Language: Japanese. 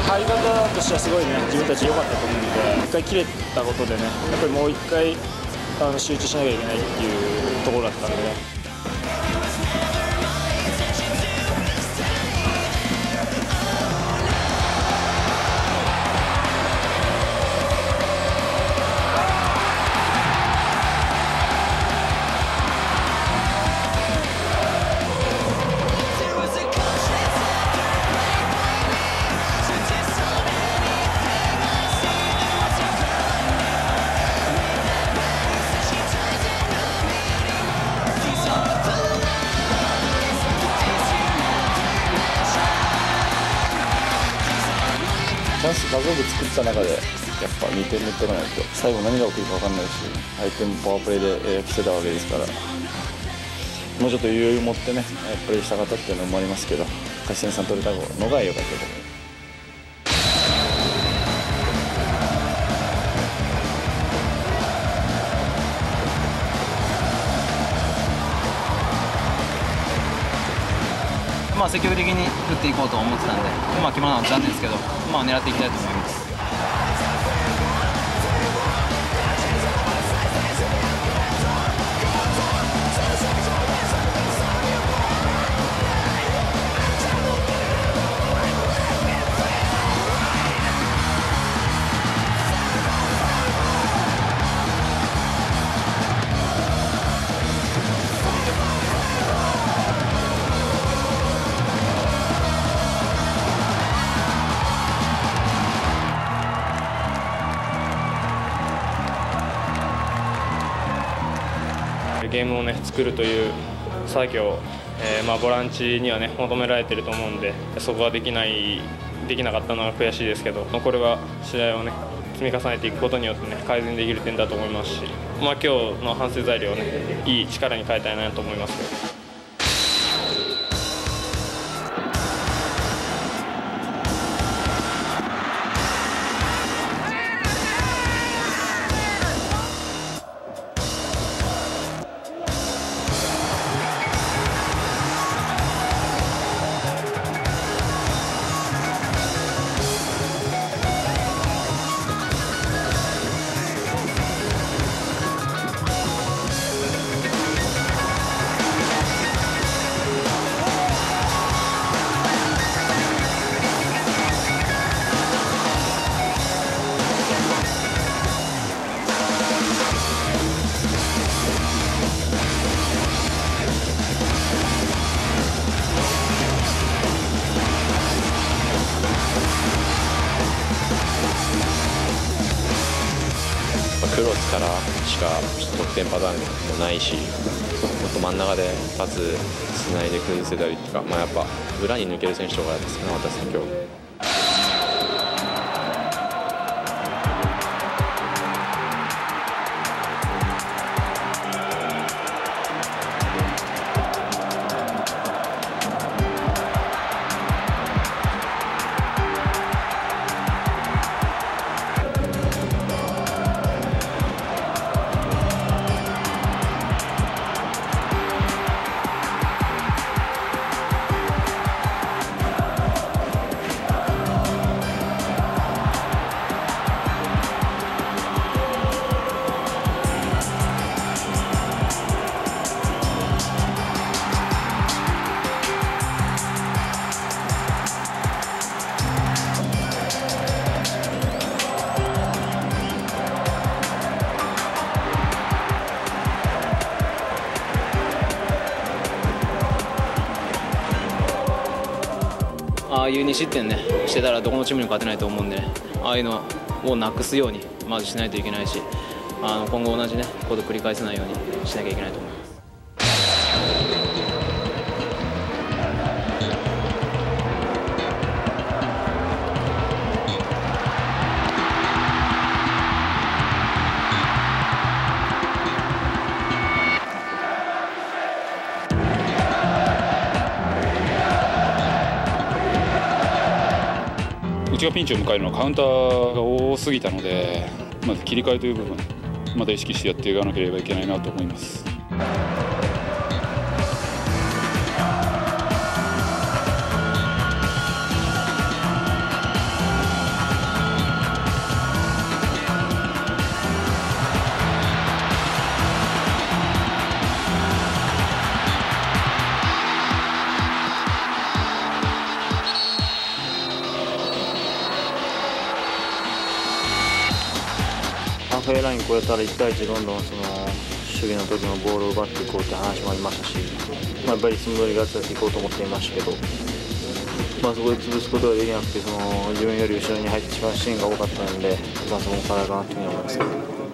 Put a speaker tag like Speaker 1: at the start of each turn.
Speaker 1: 入り方としてはすごいね、自分たち良かったと思うので、1回切れたことでね、やっぱりもう1回集中しなきゃいけないっていうところだったのでね。
Speaker 2: チャンス数多く作った中でやっぱ2点取っていかないと最後何が起きるか分かんないし、相手もパワープレーで来てたわけですから、もうちょっと余裕を持ってねプレーしたかったっていうのもありますけど、勝ち点3取れたのが良かったと思います。
Speaker 3: 積極的に打っていこうと思ってたんで、決まらなかったんですけど、狙っていきたいと思います。
Speaker 4: ゲームをね作るという作業、ボランチにはね求められていると思うんで、そこができなかったのは悔しいですけど、これは試合をね積み重ねていくことによってね改善できる点だと思いますし、今日の反省材料をねいい力に変えたいなと思います。
Speaker 5: クロスからしか得点パターンもないし、もっと真ん中でパスつないで崩せたりとか、やっぱ裏に抜ける選手とか少なかったですね、今日。
Speaker 3: ああいう2失点ねしてたらどこのチームにも勝てないと思うんでね、ああいうのをなくすようにまずしないといけないし、今後同じねことを繰り返さないようにしなきゃいけないと思います。
Speaker 6: うちがピンチを迎えるのはカウンターが多すぎたので、まず切り替えという部分また意識してやっていかなければいけないなと思います。
Speaker 1: フェイライン越えたら1対1どんどんその守備の時のボールを奪っていこうって話もありましたし、やっぱりいつも通りガツガツいこうと思っていましたけど、そこで潰すことができなくて、自分より後ろに入ってしまうシーンが多かったので、そこからかなというふうに思います。